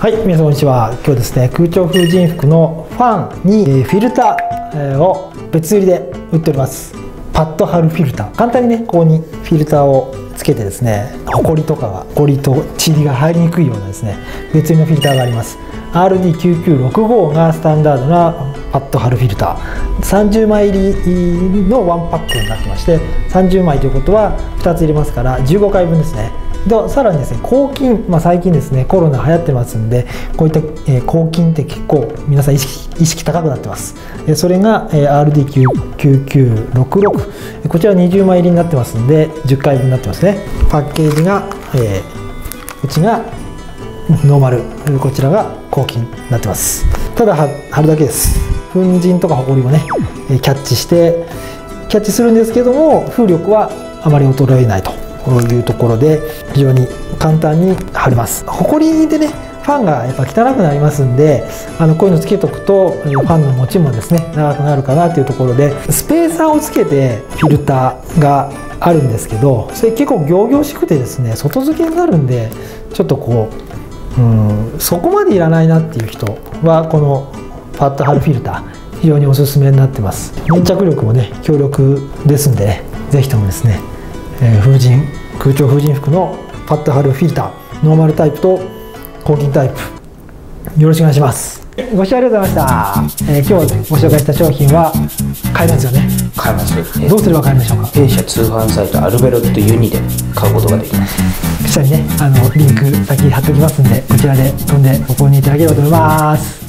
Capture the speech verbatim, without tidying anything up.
はい、皆さんこんにちは。今日ですね、空調風神服のファンにフィルターを別売りで売っております。パッド貼るフィルター、簡単にねここにフィルターをつけてですね、ホコリとかがホコリと塵が入りにくいようなですね別売りのフィルターがあります。 アールディーきゅうきゅうろくご がスタンダードなパッド貼るフィルター、さんじゅうまい入りのワンパックになってまして、さんじゅうまいということはふたつ入れますからじゅうごかいぶんですね。でさらにですね、抗菌、まあ、最近ですねコロナ流行ってますんで、こういった、えー、抗菌って結構皆さん意識意識高くなってます。えそれが、えー、アールディーきゅうきゅうろくろく、こちらにじゅうまい入りになってますんでじゅっかいぶんになってますね。パッケージが、えー、こっちがノーマル、こちらが抗菌になってます。ただ貼るだけです。粉塵とかホコリもねキャッチしてキャッチするんですけども、風力はあまり衰えないというところで非常に簡単に貼れます。ホコリでねファンがやっぱ汚くなりますんで、あのこういうのつけとくとファンの持ちもですね長くなるかなというところで、スペーサーをつけてフィルターがあるんですけど、それ結構仰々しくてですね外付けになるんで、ちょっとこううんそこまでいらないなっていう人はこのパッド貼るフィルター非常におすすめになってます。粘着力もね強力ですんで、ね、ぜひともですね、えー、風神空調風神服のパッド貼るフィルター、ノーマルタイプと抗菌タイプよろしくお願いします。ご視聴ありがとうございました。えー、今日ご紹介した商品は買えますよね。 買えます。 どうすれば買えるんでしょうか。 弊社通販サイトアルベロットユニで買うことができます。 下にねあのリンク先貼っておきますんで、こちらで飛んでご購入いただければと思います。